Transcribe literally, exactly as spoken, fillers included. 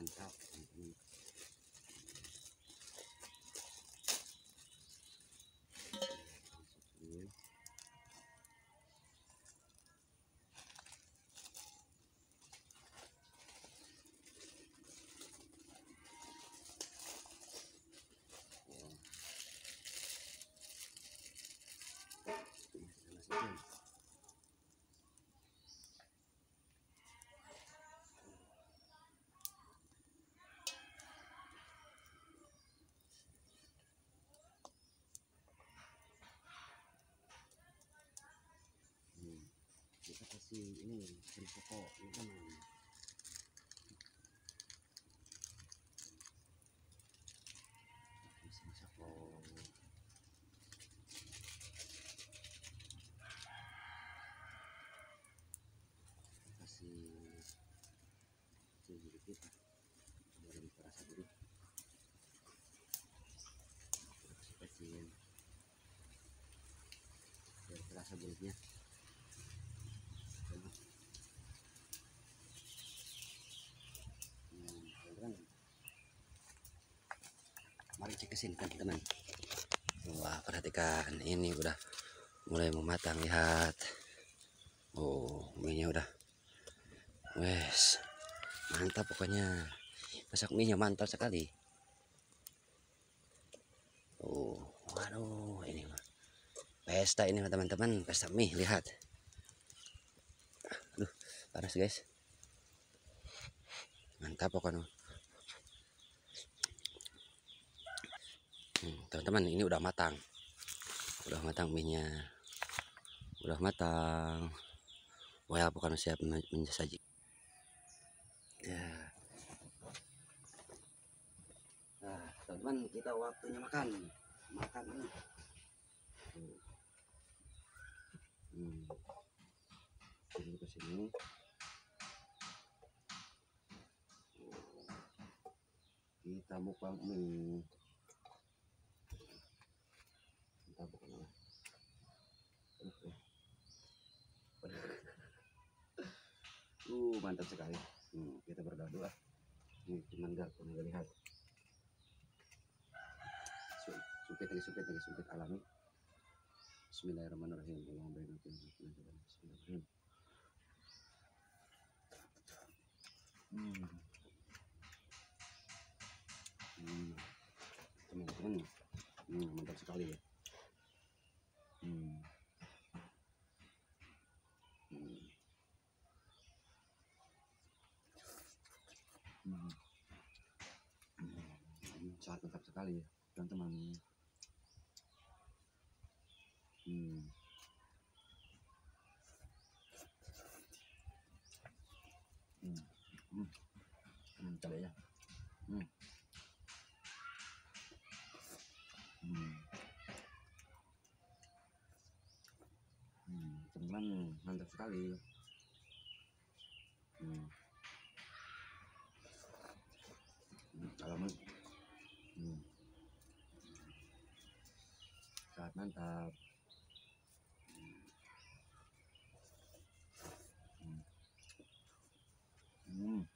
mantap teman-teman. Masukin. Masukin. Kita kasih ini risiko teman-teman. Risiko kasih sedikit biar lebih terasa gurih. Kasih kecil biar terasa gurihnya. Mari cek ke sini teman-teman. Wah, perhatikan ini udah mulai mematang, lihat. Oh, minyak udah. Wes, mantap pokoknya. Masak minyak mantap sekali. Oh, waduh, ini mah pesta ini teman-teman, pesta mie, lihat. Aduh, panas guys. Mantap pokoknya. Teman-teman, hmm, ini udah matang. Udah matang minyak. Udah matang. Wah, pokoknya siap mensaji. Ya. Nah, teman-teman, kita waktunya makan. Makan ini. Hmm. Ini ke sini. Kita mukbang mie. Kita bukan uh mantap sekali. Hmm, kita berdoa. Ini cuman gak pernah lihat. Supit lagi, supit lagi, supit alami. Bismillahirrahmanirrahim. Bismillahirrahmanirrahim. Hmm. Hmm. Teman-teman, hmm, mantap sekali ya. Hmm. Hmm. Hmm. Hmm. Sangat mantap sekali ya, teman-teman. Hmm. Hmm. Hmm. Hmm. Coba ya. Hmm. Hmm. Hmm. Teman-teman, mantap sekali. Hmm. Alamun. Hmm. Sangat mantap. Hmm. Hmm.